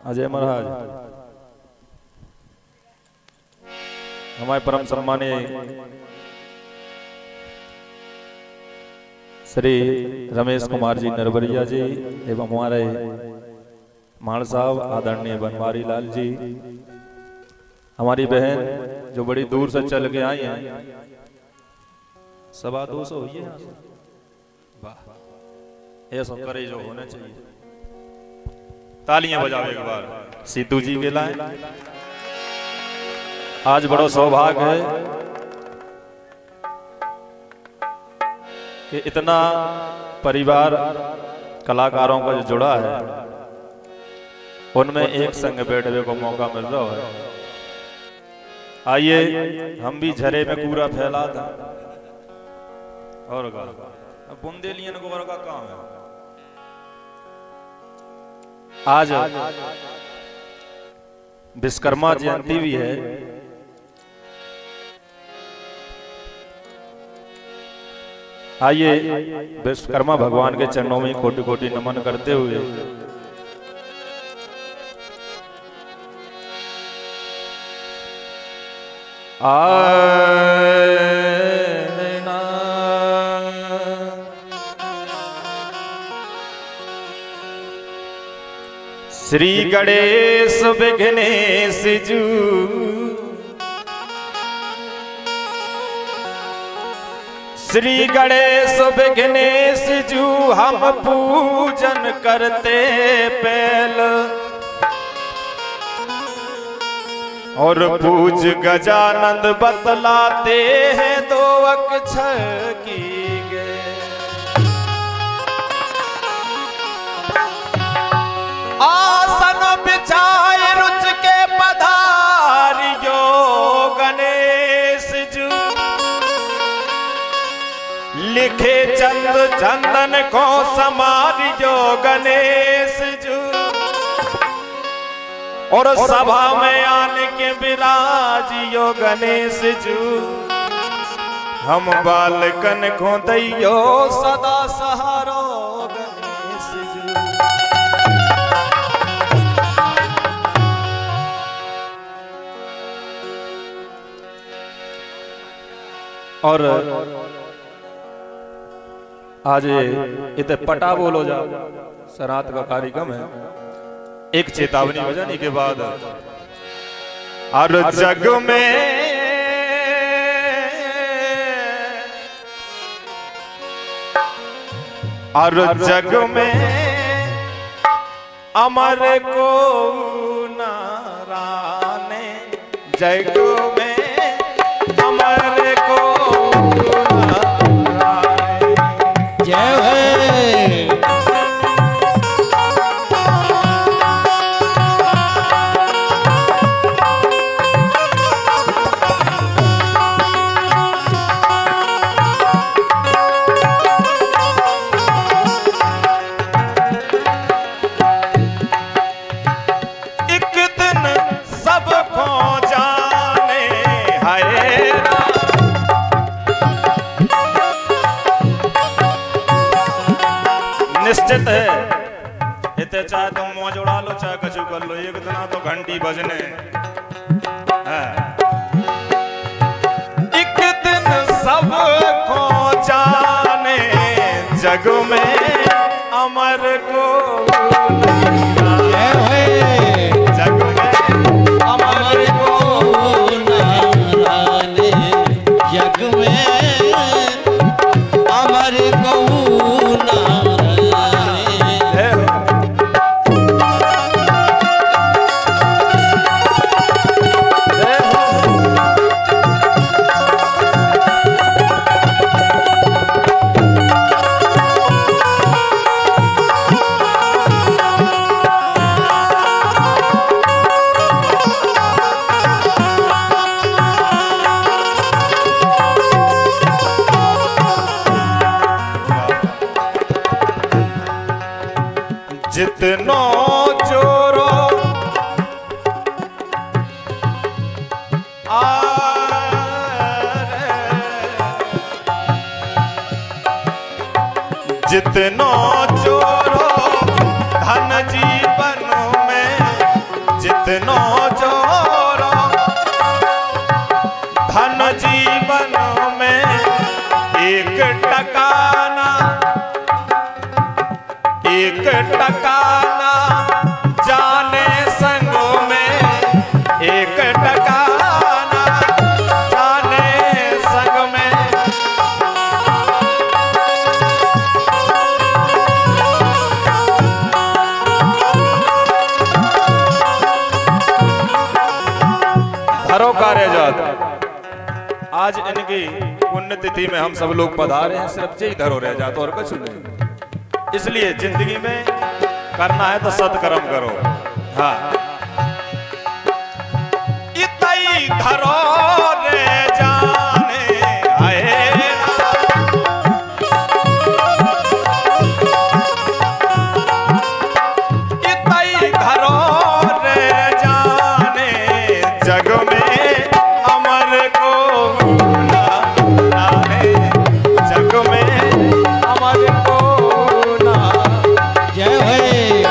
अजय महाराज, हमारे परम सम्मानीय श्री रमेश कुमार जी नरवरिया जी एवं हमारे माण साहब आदरणीय बनवारी लाल जी, हमारी बहन जो बड़ी दूर से चल के आई हैं, 250 हुई है। वाह, ऐसा करे जो होना चाहिए। तालियां बजाओ एक बार सीतू जी के लाए। आज बड़ा सौभाग्य है कि इतना परिवार कलाकारों का जो जुड़ा है, उनमें एक संग बैठने को मौका मिल रहा है। आइए हम भी झरे में पूरा फैला था और बुंदेलियन को का काम है। आज विश्वकर्मा जयंती भी है। आइए विश्वकर्मा भगवान के चरणों में कोटि कोटि नमन करते हुए श्री गणेश विघ्नेश जू, श्री गणेश विघ्नेश जू हम पूजन करते पहल, और पूज गजानंद बतलाते हैं 2 अक्षर की गे। आसन बिछाए रुच के पधारियो गणेश जू, लिखे चंद चंदन को समारियो गणेश जू, और सभा में आने के विराजियो गणेश जू, हम बालकन को दैयो सदा सहारो गणेश जू। और आज इत पटा बोलो जा सरात का कार्यक्रम है। एक चेतावनी बजाने के बाद और जग में अमर को नाराने, जग में अमर को नाराने। जय निश्चित है, इतने चाहे तुम मौज उड़ा लो चाहे कछु कर लो, एक दिन तो घंटी बजने एक दिन सबको जाने, जग में अमर को जग में अमर को नाराने, जग में अमर को जितनो चोरो जितनो चोरो धन जीवन में जितनो जोरो धन जीवन में एक टकाना, एक टकाना जाने संगों में, एक टकाना जाने संग में। धरो कार्य जात, आज इनकी पुण्यतिथि में हम सब लोग पधारे हैं, सिर्फ यही धरो रह जाता और कुछ नहीं। इसलिए जिंदगी में करना है तो सत्कर्म करो। हाँ, इतई धरो रे जाने आए, इतई धरो रे जाने जग में अमर को ना नाने, जग में अमर को ना। जय हो।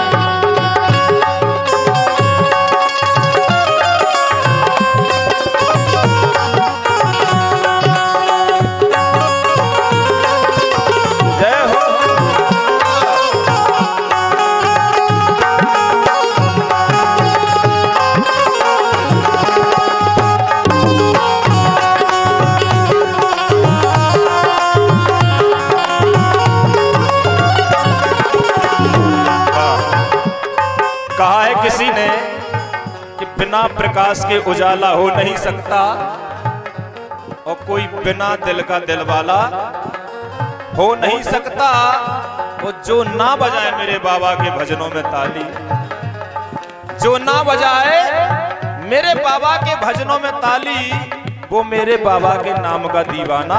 कहा है किसी ने कि बिना प्रकाश के उजाला हो नहीं सकता, और कोई बिना दिल का दिल वाला हो नहीं सकता। वो जो ना बजाए मेरे बाबा के भजनों में ताली, जो ना बजाए मेरे बाबा के भजनों में ताली, वो मेरे बाबा के नाम का दीवाना।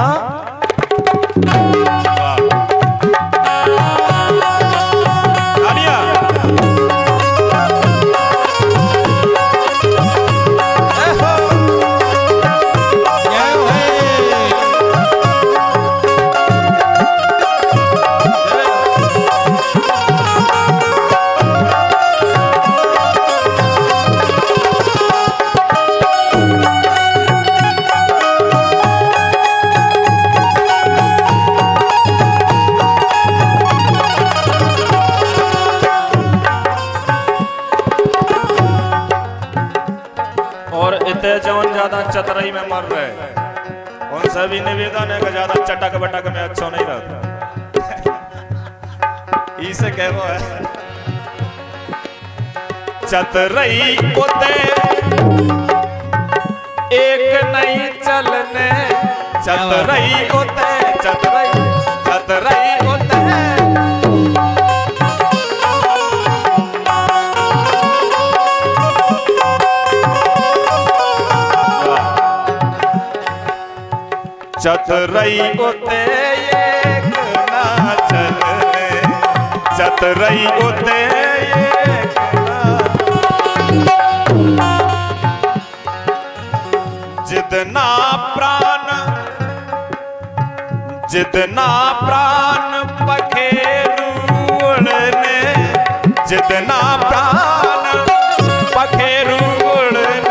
जौन ज्यादा चतुराई में मर रहे, उनसे भी निवेदन है कि ज्यादा चटक बटक में अच्छा नहीं रहता। इसे कहवो है चतुराई होते एक नहीं चलने, चतुराई होते, चतुराई चतुराई होते चतुराई होते एक ना चलने, चतुराई होते एक ना। जितना प्राण, जितना प्राण पखेरु उड़ने, जितना प्राण पखेरु उड़ने,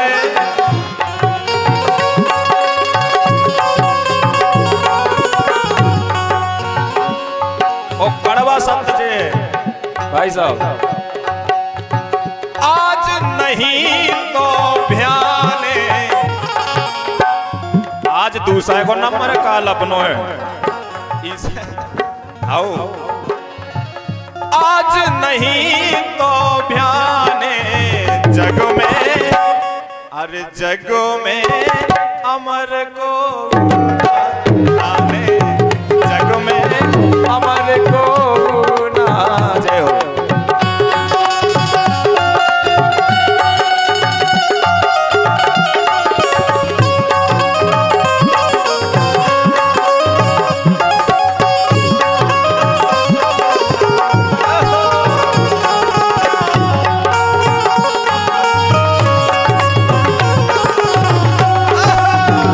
कड़वा शब्द जे भाई साहब, आज नहीं तो भ्याने, आज दूसरे को नंबर काल अपनो है इसे आओ, आज नहीं तो भ्याने जग में, अरे जग में अमर को आने, जग में अमर को ना। जय हो।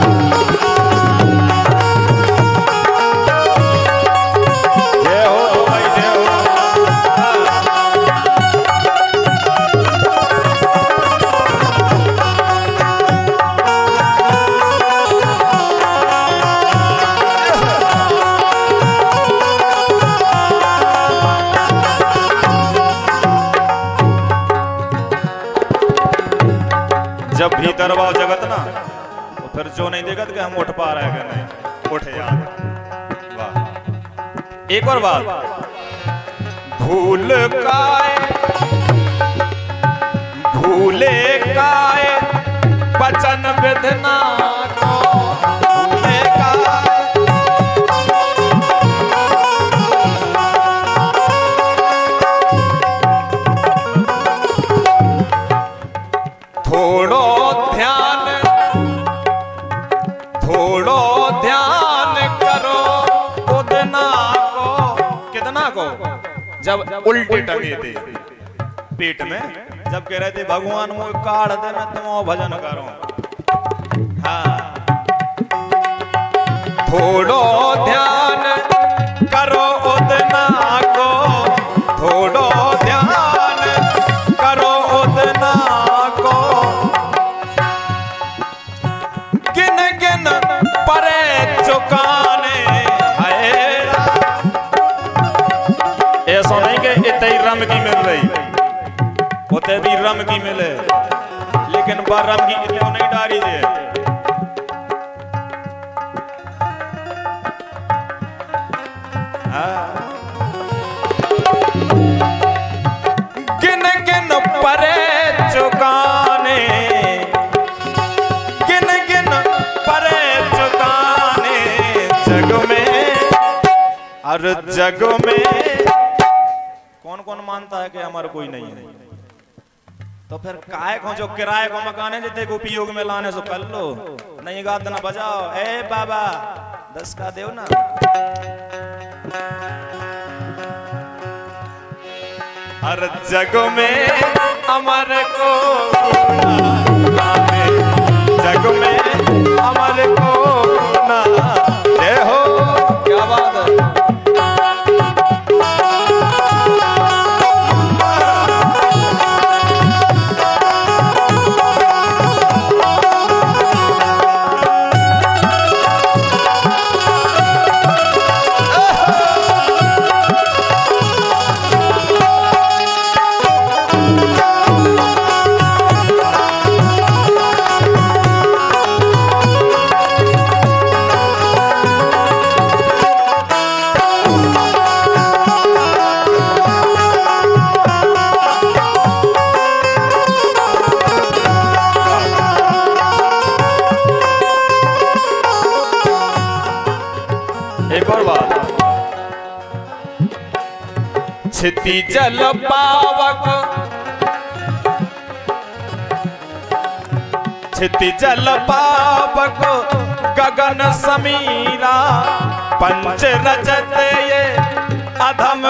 जय हो। जब भीतर वाव जगत ना तो फिर जो नहीं देखत कि हम उठ पा रहे हैं कि नहीं उठ यार। वाह। एक और बात, भूले काए वचन विधना को भूले काए। थोड़ो ध्यान करो उतना को, कितना को, जब उल्टे टंगे थे पेट में, जब कह रहे थे भगवान मुझे काढ़ दे मैं तुम भजन करो। हाँ, थोड़ो ध्यान करो उतना को, थोड़ो ध्यान करो उतना को, गिन गिन परे चुकाने है। ऐसा नहीं कि इतने ही रम की मिल रही, उतने भी रम की मिले, लेकिन बार रम की इतने नहीं डारी जे। गिन गिन परे चुकाने, गिन गिन परे चुकाने, जग में और जग में कौन कौन मानता है कि हमारा कोई नहीं है? तो फिर काय को जो किराए को मकान है जितने को उपयोग में लाने से कर लो, नहीं गात ना बजाओ। ए बाबा 10 का देव ना। हर जग में अमर को नामे, जग में अमर को ना दे हो। क्या बात है। एक और बात, छिति जल पावक, छिति जल पावक गगन समीरा, पंच रचत ये अधम,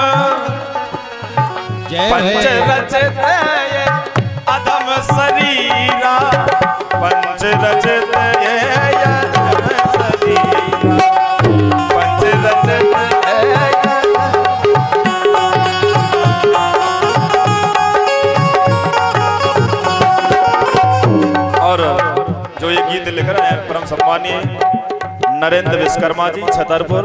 पंच रचत ये अधम शरीरा, पंच रचत ये अधम शरीरा, पंच रचत जो ये गीत लिख रहे हैं परम सम्मानीय नरेंद्र विश्वकर्मा जी छतरपुर।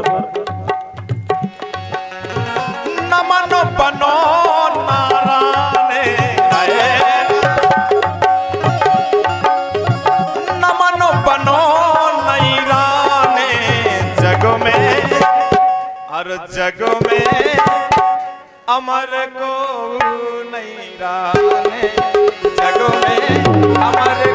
नमन बनो नारायण आए, नमन बनो नैराने, जग में और जग में अमर को नैराने, जग में अमर